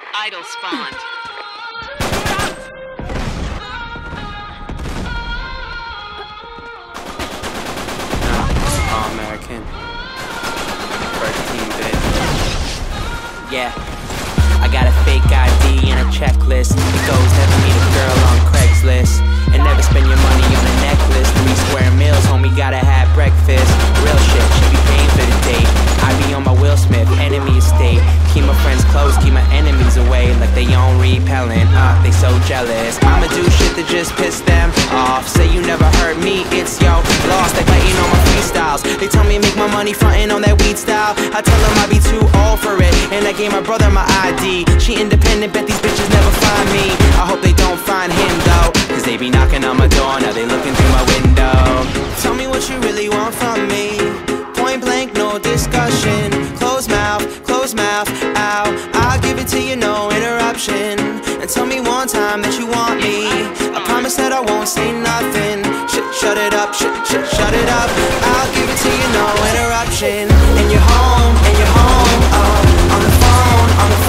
Idol spawned. All American. First team bid. Yeah. I got a fake ID and a checklist. It goes never meet a girl on Craigslist. And never spend your money on a necklace. 3 square meals, homie, gotta have breakfast. Real shit, should be paying for the date. I be on my Will Smith, enemy estate. Keep my friends close, keep my enemies away. Like they on repellent, they so jealous. I'ma do shit to just piss them off. Say you never heard me, it's yo lost. They biting on my freestyles. They tell me make my money frontin' on that weed style. I tell them I be too old for it. And I gave my brother my ID. She independent, bet these bitches never find me. I hope they don't find him though, cause they be knocking on my door, now they looking through my window. Tell me what you really want from me. Point blank, no discussion. Close mouth, ow. I'll give it to you, no interruption. And tell me one time that you want me. I promise that I won't say nothing. Shut it up, shut it up. I'll give it to you, no interruption. And you're home, oh, on the phone,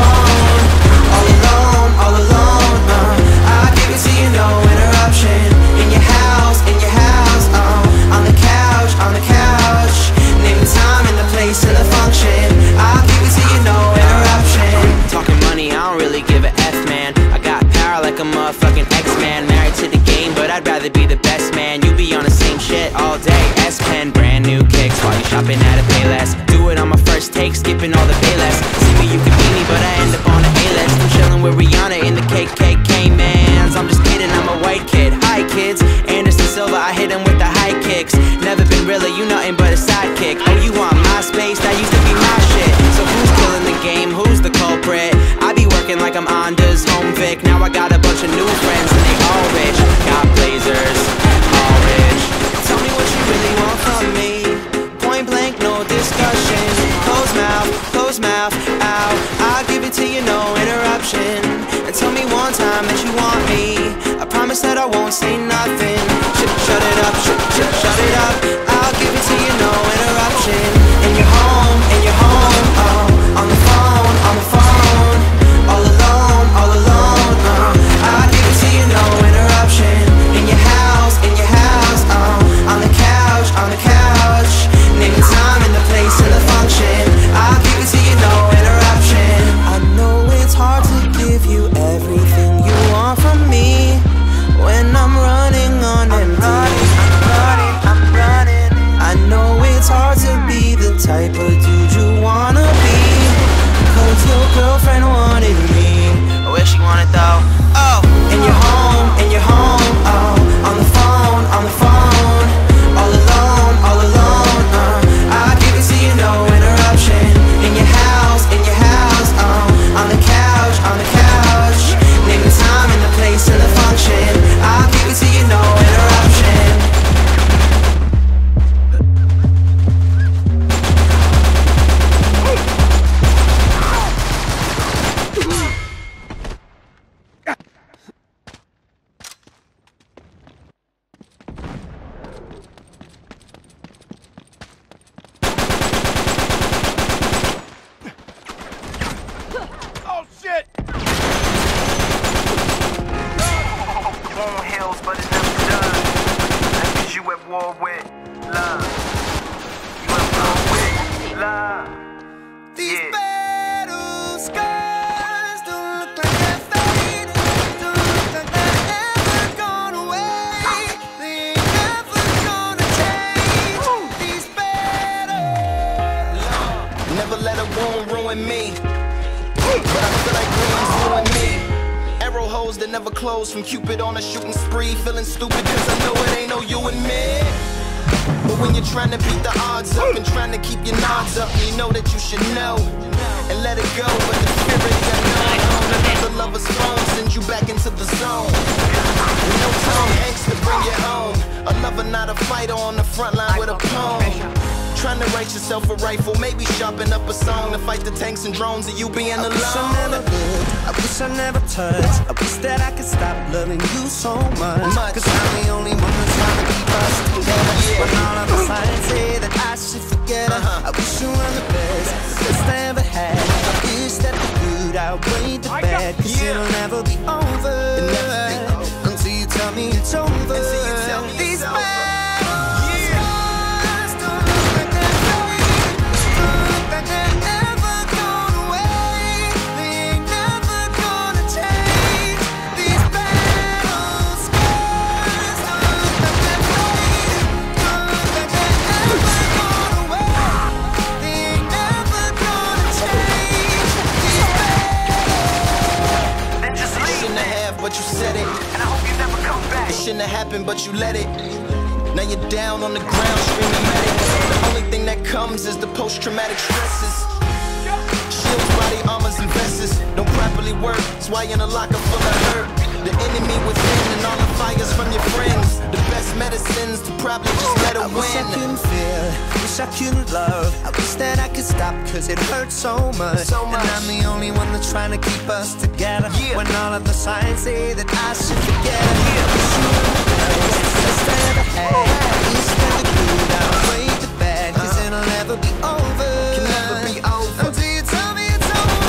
all alone, I'll give it to you, no interruption. In your house, oh, on the couch. Name the time and the place and the function. I'll give it to you, no interruption. Talking money, I don't really give a F, man. I got power like a motherfucking X-Man. Married to the game, but I'd rather be the best man. You be on the same shit all day. S-Pen, brand new kicks while you shopping at a Payless. Do it on my first take, skipping all the Payless. See me, you can beat me, but I end up on the A-list. I'm chilling with Rihanna in the KKK, mans. I'm just kidding, I'm a white kid. Hi, kids. Anderson Silva, I hit him with the high kicks. Never been really, you nothing but a sidekick. Oh, you want my space? That used to be my shit. So who's killing the game? Who's the culprit? I be working like I'm Onda's home Vic. Now I got a bunch of new friends and they all rich. Got blazers, all rich. Tell me what you really want from me. Point blank, no discussion. Close mouth, ow. I'll give it to you, no interruption. And tell me one time that you want me. I promise that I won't say nothing. Shut it up, shut it up. I'll give it to you, no interruption. And you're home, oh, on the phone, all alone, I'll give it to you, no interruption. In your house, oh, on the couch. Name the time and the place and the function. I'll give it to you, no interruption. I know it's hard to give you everything you want from me when I'm running on empty. I'm running. I know it's hard to be the type of dude you wanna be, cause your girlfriend wanted me. Where she wanted though? Oh, and you're home, oh, on the phone, all alone, I'll give it to you, no interruption. In your house, oh, on the couch. Name the time and the place and the function. I'll give it to you, no interruption. From Cupid on a shooting spree, feeling stupid cause I know it ain't no you and me. But when you're trying to beat the odds up and trying to keep your nods up, you know that you should know and let it go. But the spirit of the lover's phone sends you back into the zone. With no Tom Hanks to bring you home. A lover, not a fighter on the front line with a poem. Trying to write yourself a rifle, maybe sharpen up a song to fight the tanks and drones of you being alone. I never could, I wish I never touched. I wish that I could stop loving you so much. Cause I'm the only one that's trying to keep us together. When all of the signs say that I should forget her, I wish you were the best I ever had. I wish that the good outweighed the bad. happen, but you let it. Now you're down on the ground screaming medic. The only thing that comes is the post-traumatic stresses. Shields, body armors, and vests don't properly work. That's why you're in a locker full of hurt. The enemy within and all the fires from your friends. The best medicines to probably just let it win. I wish I couldn't feel, wish I couldn't love. I wish that I could stop, cause it hurts so much. And I'm the only one that's trying to keep us together. When all of the signs say that I should forget. I wish you were the best I ever had. I wish that the good outweighed the bad, cause it'll never be over. Can never be over. Until you tell me it's over.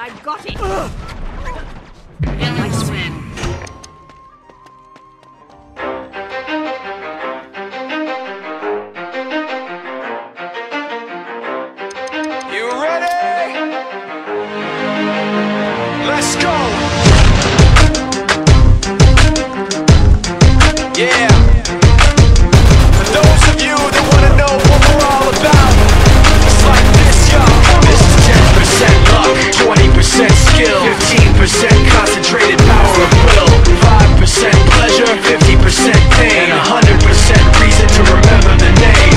I got it! Nice win. You ready? Let's go! Yeah! For those of you that wanna know what we're all about, it's like this, y'all. This is 10% luck, 20% skill, 15% concentrated power of will, 5% pleasure, 50% pain, and 100% reason to remember the name.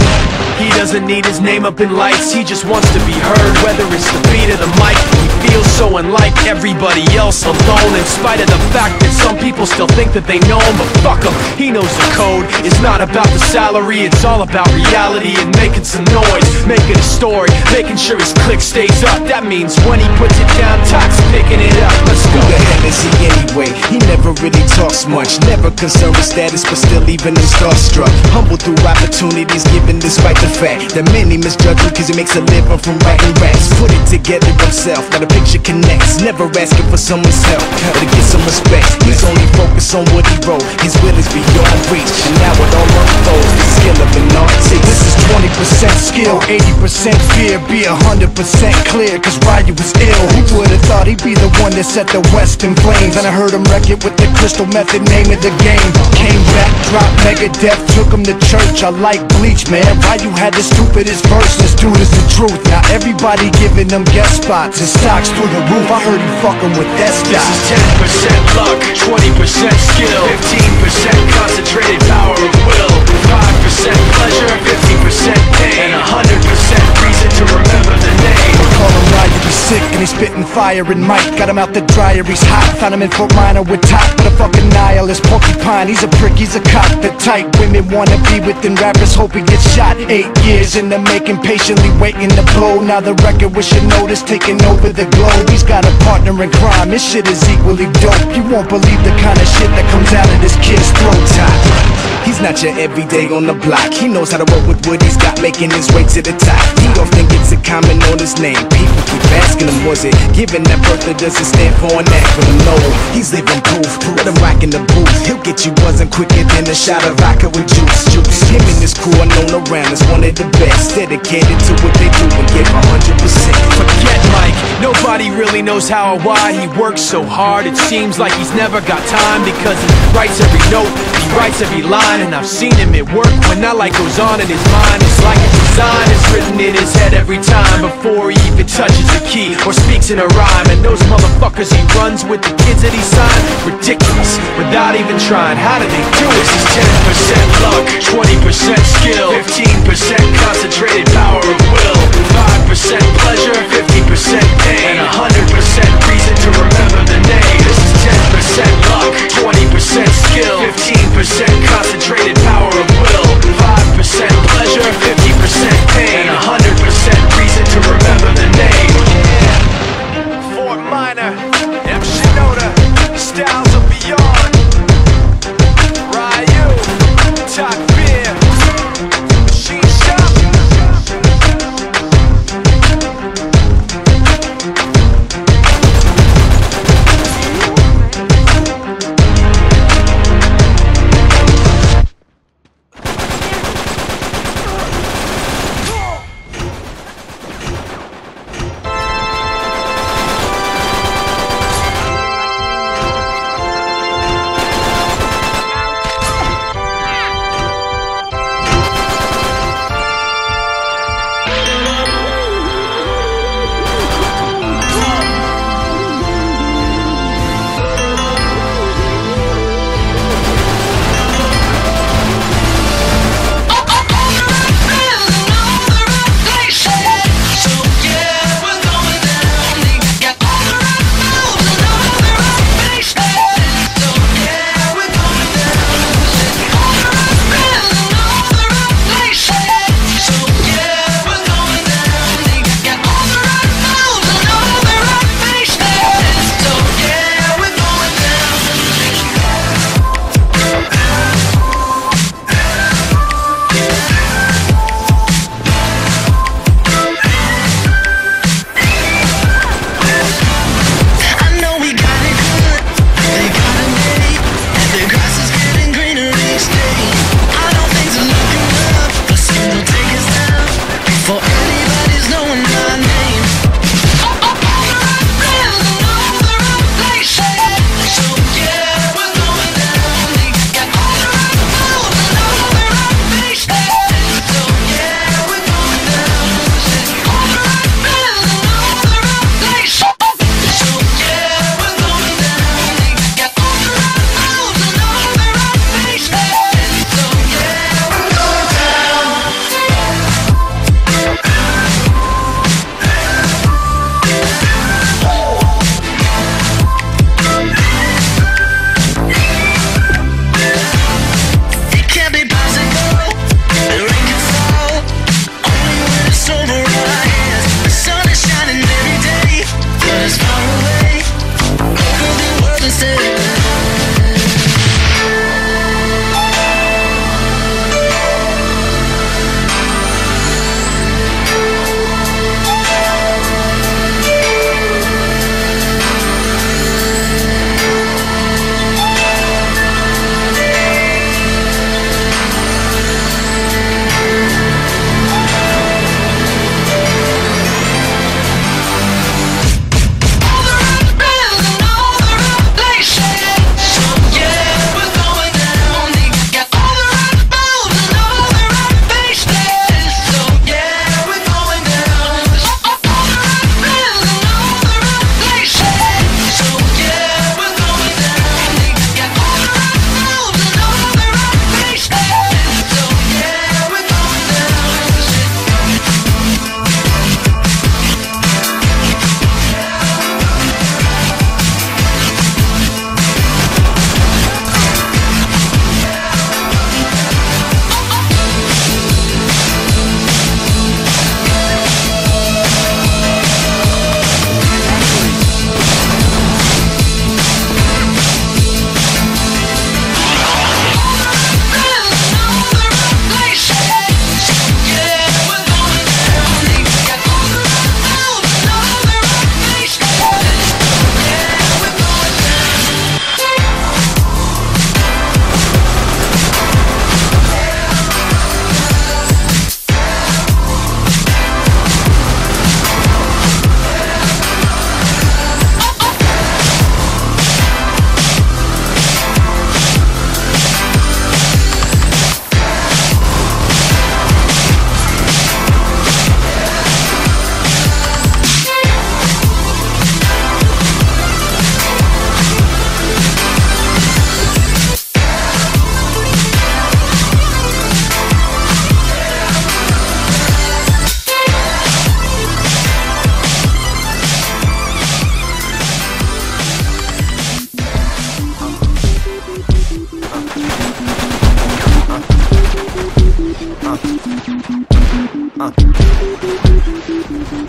He doesn't need his name up in lights, he just wants to be heard, whether it's the beat of the mic. He feels so unlike everybody else, alone, in spite of the fact that some people still think that they know him. But fuck him, he knows the code. It's not about the salary, it's all about reality and making some noise, making a story, making sure his click stays up. That means when he puts it down, Tox picking it up. Let's go. Who the hell is he anyway? He never really talks much, never concerned with status, but still even him starstruck. Humble through opportunities given despite the fact that many misjudge him cause he makes a living from writing raps. Put it together himself, got a picture connects, never asking for someone's help or to get some respect. He's only focused on what he wrote, his will is beyond reach, and now it all unfolds, the skill of an artist. This is 20% skill, 80% fear, be 100% clear, cause Ryu was ill. Who would've thought he'd be the one that set the West in flames? And I heard him wreck it with the crystal method, name of the game. Came back, dropped Megadeth, took him to church. I like Bleach, man, Ryu had the stupidest verse, this dude is the truth. Now everybody giving them guest spots and stocks through the roof. I heard he fucking with that stock. This is 10% luck, 20% skill, 15% concentrated power of will, 5% pleasure, 50% pain, and 100% reason to remember the name. Call him Ryu, he's sick and he's spitting fire and Mike got him out the dryer, he's hot. Found him in Fort Minor with top, but a fucking nihilist porcupine. He's a prick, he's a cop, the type women wanna be within rappers, hope he gets shot. 8 years in the making, patiently waiting to blow. Now the record with your notice taking over the globe. He's got a partner in crime, his shit is equally dope. You won't believe the kind of shit that comes out of this kid's throat. He's not your everyday on the block, he knows how to work with what he's got, making his way to the top. He often gets a comment on his name, people keep asking him, was it given that birth that doesn't stand for an acronym? No, he's living proof, let him rock in the booth. He'll get you buzzing quicker than a shot of vodka with juice. Him and his crew are known around as one of the best, dedicated to what they do and give 100%. Forget Mike, nobody really knows how or why he works so hard. It seems like he's never got time, because he writes every note, he writes every line, and I've seen him at work when that light goes on in his mind. It's like a design is written in his head every time before he even touches a key or speaks in a rhyme. And those motherfuckers he runs with, the kids that he signed, ridiculous, without even trying. How do they do it? This is 10% luck, 20% skill, 15% concentrated power of will, 5% pleasure, 50% pain, and 100% reason to remember the name. This is 10% luck, 20% skill, 15% concentrated power of will, 5% pleasure, 50% pain, and 100% reason to remember the name. Yeah. Fort Minor, M. Shinoda, styles of beyond. Ryu, Top Beer, Machine Shop.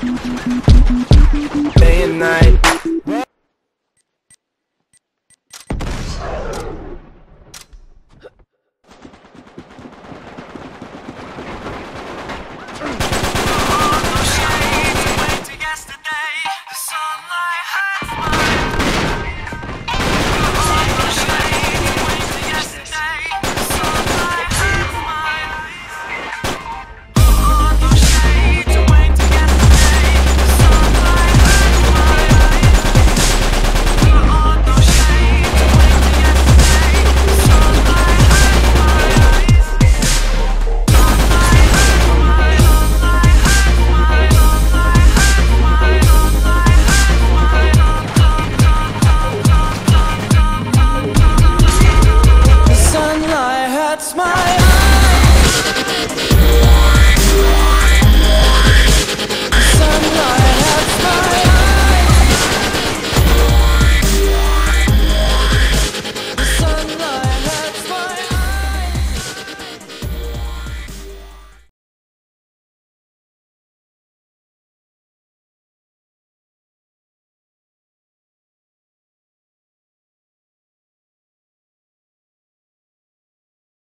Day and night. The sunlight hurts my eyes.